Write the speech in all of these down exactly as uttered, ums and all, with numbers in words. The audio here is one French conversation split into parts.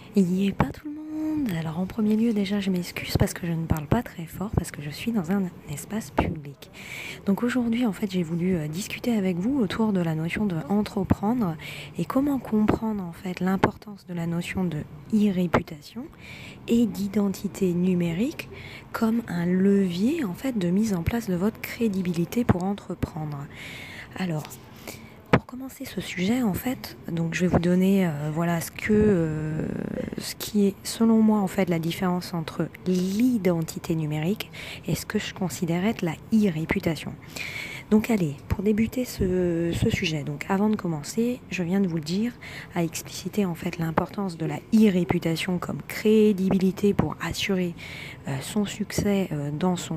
Il y est pas tout le monde. Alors en premier lieu déjà je m'excuse parce que je ne parle pas très fort parce que je suis dans un espace public. Donc aujourd'hui en fait j'ai voulu euh, discuter avec vous autour de la notion de entreprendre et comment comprendre en fait l'importance de la notion de e-réputation et d'identité numérique comme un levier en fait de mise en place de votre crédibilité pour entreprendre. Alors pour commencer ce sujet, en fait, donc je vais vous donner euh, voilà ce que euh, ce qui est selon moi en fait la différence entre l'identité numérique et ce que je considère être la e-réputation. Donc allez, pour débuter ce, ce sujet, donc avant de commencer, je viens de vous le dire, à expliciter en fait l'importance de la e-réputation comme crédibilité pour assurer euh, son succès euh, dans son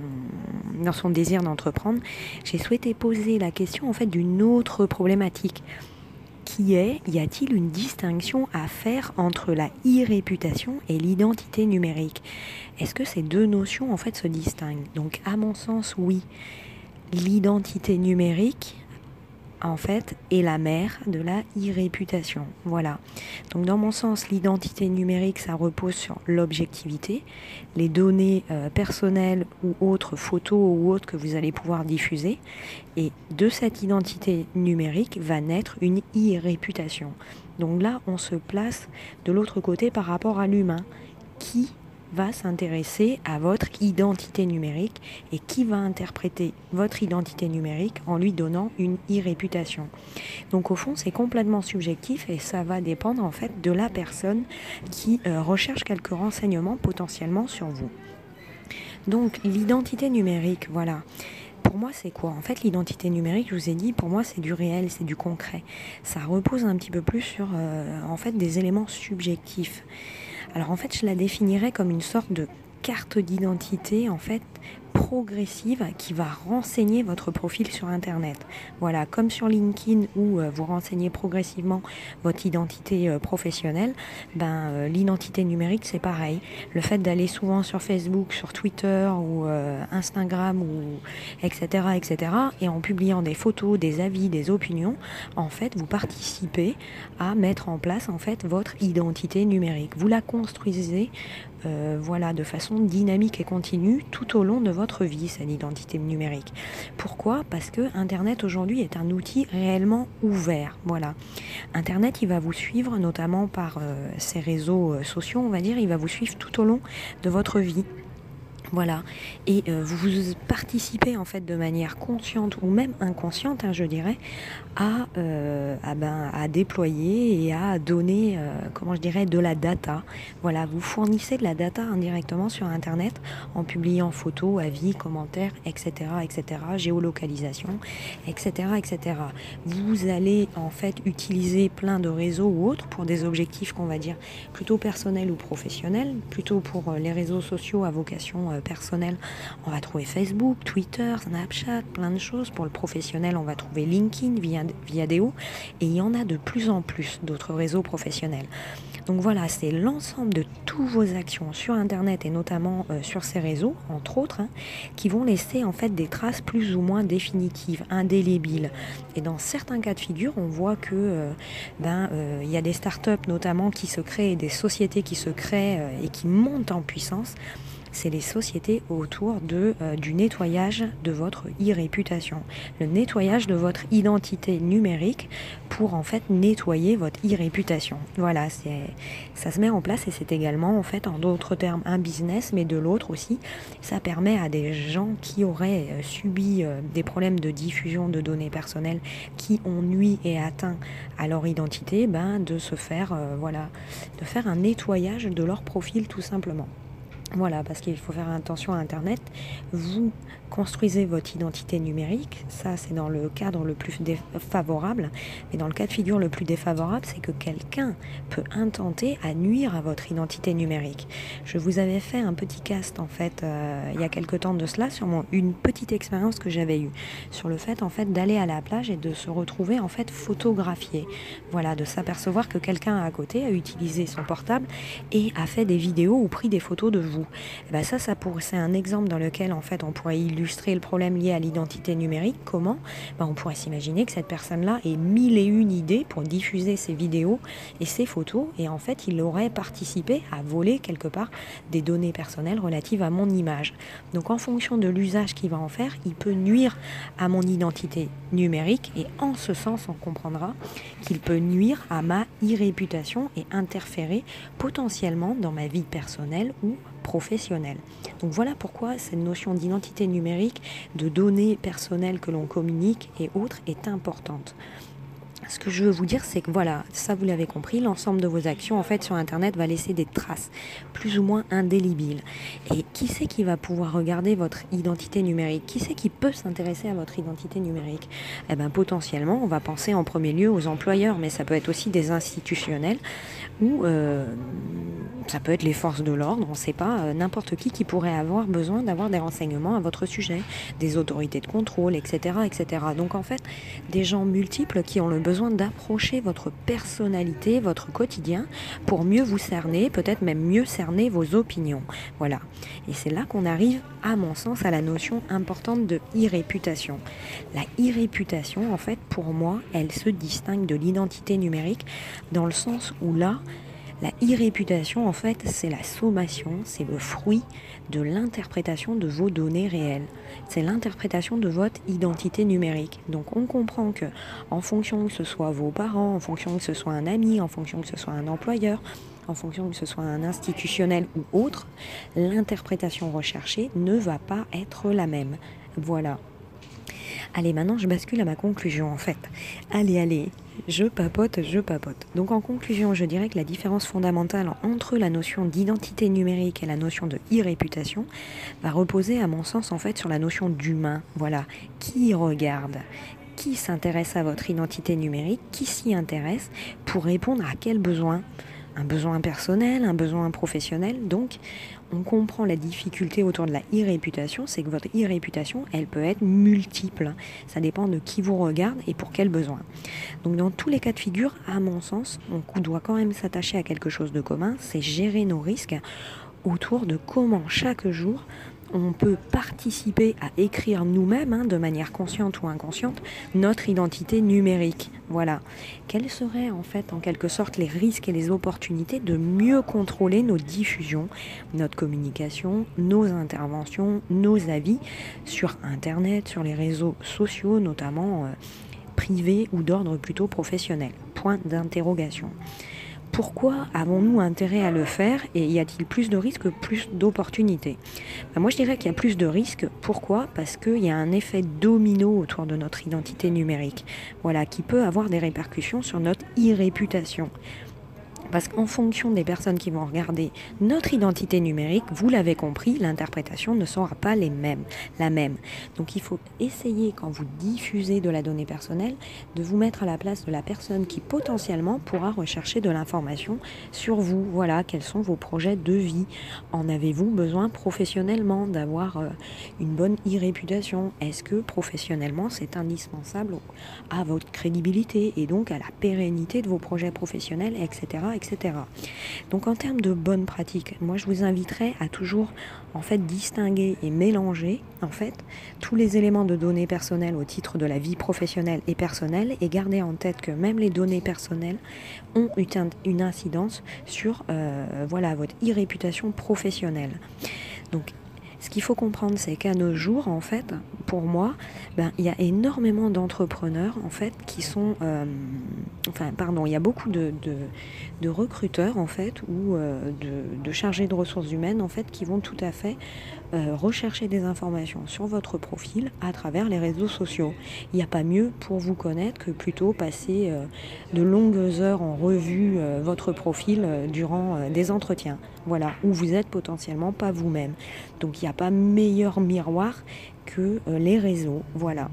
dans son désir d'entreprendre. J'ai souhaité poser la question en fait d'une autre problématique qui est, y a-t-il une distinction à faire entre la e-réputation et l'identité numérique? Est-ce que ces deux notions en fait se distinguent? Donc à mon sens, oui. L'identité numérique, en fait, est la mère de la e-réputation. Voilà. Donc, dans mon sens, l'identité numérique, ça repose sur l'objectivité, les données euh, personnelles ou autres, photos ou autres que vous allez pouvoir diffuser. Et de cette identité numérique va naître une e-réputation. Donc là, on se place de l'autre côté par rapport à l'humain qui va s'intéresser à votre identité numérique et qui va interpréter votre identité numérique en lui donnant une e-réputation. Donc au fond, c'est complètement subjectif et ça va dépendre en fait de la personne qui euh, recherche quelques renseignements potentiellement sur vous. Donc l'identité numérique, voilà. Pour moi, c'est quoi? En fait, l'identité numérique, je vous ai dit, pour moi, c'est du réel, c'est du concret. Ça repose un petit peu plus sur euh, en fait des éléments subjectifs. Alors en fait, je la définirais comme une sorte de carte d'identité en fait progressive qui va renseigner votre profil sur Internet. Voilà, comme sur LinkedIn où euh, vous renseignez progressivement votre identité euh, professionnelle, ben euh, l'identité numérique c'est pareil. Le fait d'aller souvent sur Facebook, sur Twitter ou euh, Instagram ou et cetera et cetera et en publiant des photos, des avis, des opinions, en fait vous participez à mettre en place en fait votre identité numérique. Vous la construisez Euh, voilà, de façon dynamique et continue tout au long de votre vie, cette identité numérique. Pourquoi? Parce que Internet aujourd'hui est un outil réellement ouvert. Voilà. Internet, il va vous suivre notamment par euh, ses réseaux euh, sociaux, on va dire, il va vous suivre tout au long de votre vie. Voilà, et euh, vous participez en fait de manière consciente ou même inconsciente, hein, je dirais, à, euh, à, ben, à déployer et à donner, euh, comment je dirais, de la data. Voilà, vous fournissez de la data indirectement sur Internet en publiant photos, avis, commentaires, et cetera, et cetera, géolocalisation, et cetera, et cetera. Vous allez en fait utiliser plein de réseaux ou autres pour des objectifs qu'on va dire plutôt personnels ou professionnels, plutôt pour les réseaux sociaux à vocation euh, personnelle, on va trouver Facebook, Twitter, Snapchat, plein de choses. Pour le professionnel, on va trouver LinkedIn, via, Viadeo, et il y en a de plus en plus d'autres réseaux professionnels. Donc voilà, c'est l'ensemble de toutes vos actions sur Internet et notamment euh, sur ces réseaux, entre autres, hein, qui vont laisser en fait des traces plus ou moins définitives, indélébiles. Et dans certains cas de figure, on voit que euh, ben euh, il y a des startups notamment qui se créent, des sociétés qui se créent euh, et qui montent en puissance. C'est les sociétés autour de, euh, du nettoyage de votre e-réputation, le nettoyage de votre identité numérique pour en fait nettoyer votre e-réputation. Voilà, c'est, ça se met en place et c'est également en fait en d'autres termes un business, mais de l'autre aussi, ça permet à des gens qui auraient euh, subi euh, des problèmes de diffusion de données personnelles qui ont nui et atteint à leur identité, ben, de se faire, euh, voilà, de faire un nettoyage de leur profil tout simplement. Voilà, parce qu'il faut faire attention à Internet. Vous construisez votre identité numérique, ça c'est dans le cadre le plus défavorable, mais dans le cas de figure le plus défavorable, c'est que quelqu'un peut intenter à nuire à votre identité numérique. Je vous avais fait un petit cast en fait euh, il y a quelque temps de cela sur mon, une petite expérience que j'avais eue sur le fait en fait d'aller à la plage et de se retrouver en fait photographié. Voilà, de s'apercevoir que quelqu'un à côté a utilisé son portable et a fait des vidéos ou pris des photos de vous. vous. Et ben ça, ça pour, c'est un exemple dans lequel en fait on pourrait illustrer le problème lié à l'identité numérique. Comment? Ben, on pourrait s'imaginer que cette personne-là ait mille et une idées pour diffuser ses vidéos et ses photos, et en fait il aurait participé à voler quelque part des données personnelles relatives à mon image. Donc en fonction de l'usage qu'il va en faire, il peut nuire à mon identité numérique, et en ce sens on comprendra qu'il peut nuire à ma e-réputation et interférer potentiellement dans ma vie personnelle ou professionnelle. Donc voilà pourquoi cette notion d'identité numérique, de données personnelles que l'on communique et autres est importante. Ce que je veux vous dire, c'est que voilà, ça vous l'avez compris, l'ensemble de vos actions en fait sur Internet va laisser des traces plus ou moins indélébiles. Et qui c'est qui va pouvoir regarder votre identité numérique? Qui c'est qui peut s'intéresser à votre identité numérique? Eh bien potentiellement, on va penser en premier lieu aux employeurs, mais ça peut être aussi des institutionnels ou euh, ça peut être les forces de l'ordre, on ne sait pas, euh, n'importe qui qui pourrait avoir besoin d'avoir des renseignements à votre sujet, des autorités de contrôle, et cetera, et cetera. Donc en fait, des gens multiples qui ont le besoin d'approcher votre personnalité, votre quotidien, pour mieux vous cerner, peut-être même mieux cerner vos opinions. Voilà. Et c'est là qu'on arrive, à mon sens, à la notion importante de e-réputation. La e-réputation, en fait, pour moi, elle se distingue de l'identité numérique dans le sens où là, la e-réputation, en fait, c'est la sommation, c'est le fruit de l'interprétation de vos données réelles. C'est l'interprétation de votre identité numérique. Donc on comprend que, en fonction que ce soit vos parents, en fonction que ce soit un ami, en fonction que ce soit un employeur, en fonction que ce soit un institutionnel ou autre, l'interprétation recherchée ne va pas être la même. Voilà. Allez, maintenant je bascule à ma conclusion en fait. Allez, allez, je papote, je papote. Donc en conclusion, je dirais que la différence fondamentale entre la notion d'identité numérique et la notion de e-réputation va reposer à mon sens en fait sur la notion d'humain. Voilà, qui regarde ? Qui s'intéresse à votre identité numérique? Qui s'y intéresse? Pour répondre à quel besoin? Un besoin personnel, un besoin professionnel. Donc, on comprend la difficulté autour de la e-réputation, c'est que votre e-réputation, elle peut être multiple. Ça dépend de qui vous regarde et pour quel besoin. Donc, dans tous les cas de figure, à mon sens, on doit quand même s'attacher à quelque chose de commun, c'est gérer nos risques autour de comment chaque jour on peut participer à écrire nous-mêmes, hein, de manière consciente ou inconsciente, notre identité numérique. Voilà. Quels seraient en fait, en quelque sorte, les risques et les opportunités de mieux contrôler nos diffusions, notre communication, nos interventions, nos avis sur Internet, sur les réseaux sociaux, notamment euh, privés ou d'ordre plutôt professionnel. Point d'interrogation. Pourquoi avons-nous intérêt à le faire et y a-t-il plus de risques, plus d'opportunités? Ben moi je dirais qu'il y a plus de risques. Pourquoi? Parce qu'il y a un effet domino autour de notre identité numérique, voilà, qui peut avoir des répercussions sur notre e-réputation. Parce qu'en fonction des personnes qui vont regarder notre identité numérique, vous l'avez compris, l'interprétation ne sera pas les mêmes, la même. Donc il faut essayer, quand vous diffusez de la donnée personnelle, de vous mettre à la place de la personne qui potentiellement pourra rechercher de l'information sur vous. Voilà, quels sont vos projets de vie? En avez-vous besoin professionnellement d'avoir euh, une bonne e-réputation? Est-ce que professionnellement c'est indispensable à votre crédibilité et donc à la pérennité de vos projets professionnels, et cetera et cetera. Donc en termes de bonnes pratiques, moi je vous inviterais à toujours en fait distinguer et mélanger en fait tous les éléments de données personnelles au titre de la vie professionnelle et personnelle, et garder en tête que même les données personnelles ont une incidence sur euh, voilà, votre e-réputation professionnelle. Donc ce qu'il faut comprendre, c'est qu'à nos jours, en fait, pour moi, ben, il y a énormément d'entrepreneurs, en fait, qui sont... Euh, enfin, pardon, il y a beaucoup de, de, de recruteurs, en fait, ou euh, de, de chargés de ressources humaines, en fait, qui vont tout à fait euh, rechercher des informations sur votre profil à travers les réseaux sociaux. Il n'y a pas mieux pour vous connaître que plutôt passer euh, de longues heures en revue euh, votre profil euh, durant euh, des entretiens. Voilà, où vous êtes potentiellement pas vous-même. Donc il n'y a pas meilleur miroir que euh, les réseaux, voilà.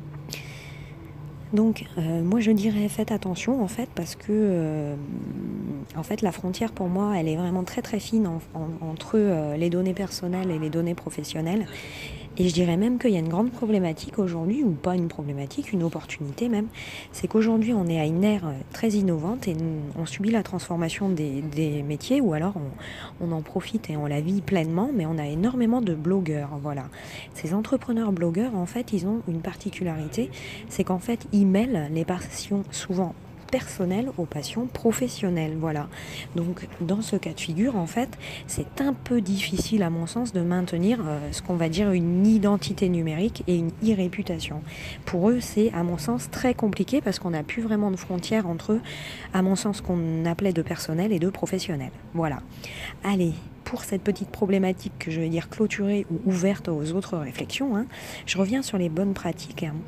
Donc euh, moi je dirais faites attention en fait, parce que euh, en fait la frontière pour moi elle est vraiment très très fine en, en, entre euh, les données personnelles et les données professionnelles. Et je dirais même qu'il y a une grande problématique aujourd'hui, ou pas une problématique, une opportunité même, c'est qu'aujourd'hui on est à une ère très innovante et on subit la transformation des, des métiers, ou alors on, on en profite et on la vit pleinement, mais on a énormément de blogueurs, voilà. Ces entrepreneurs blogueurs, en fait, ils ont une particularité, c'est qu'en fait, ils mêlent les passions souvent personnelles aux passions professionnelles, voilà. Donc dans ce cas de figure, en fait, c'est un peu difficile à mon sens de maintenir euh, ce qu'on va dire une identité numérique et une e-réputation. Pour eux, c'est à mon sens très compliqué parce qu'on n'a plus vraiment de frontières entre eux, à mon sens qu'on appelait de personnel et de professionnel. Voilà. Allez, pour cette petite problématique que je vais dire clôturée ou ouverte aux autres réflexions, hein, je reviens sur les bonnes pratiques. Hein.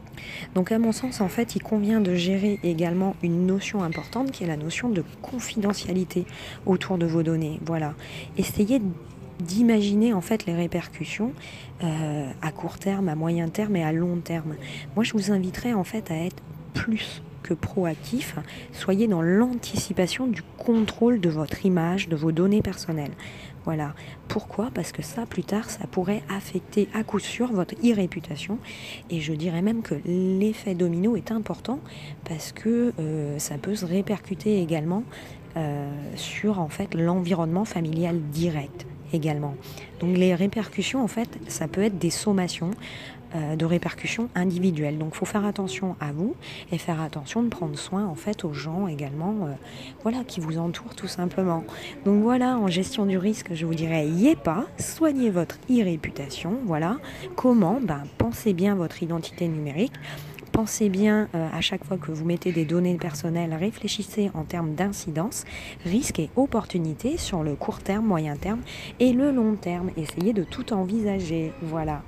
Donc à mon sens, en fait, il convient de gérer également une notion importante qui est la notion de confidentialité autour de vos données. Voilà. Essayez d'imaginer en fait les répercussions euh, à court terme, à moyen terme et à long terme. Moi, je vous inviterais en fait à être plus que proactif. Soyez dans l'anticipation du contrôle de votre image, de vos données personnelles. Voilà. Pourquoi ? Parce que ça, plus tard, ça pourrait affecter à coup sûr votre e-réputation. Et je dirais même que l'effet domino est important parce que euh, ça peut se répercuter également euh, sur en fait l'environnement familial direct également. Donc les répercussions, en fait, ça peut être des sommations euh, de répercussions individuelles. Donc il faut faire attention à vous et faire attention de prendre soin en fait aux gens également euh, voilà, qui vous entourent tout simplement. Donc voilà, en gestion du risque, je vous dirais, y est pas, soignez votre e-réputation, voilà. Comment ? Ben, pensez bien votre identité numérique. Pensez bien euh, à chaque fois que vous mettez des données personnelles, réfléchissez en termes d'incidence, risques et opportunités sur le court terme, moyen terme et le long terme. Essayez de tout envisager. Voilà.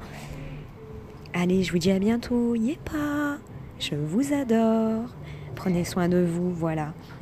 Allez, je vous dis à bientôt. Yépa, je vous adore. Prenez soin de vous. Voilà.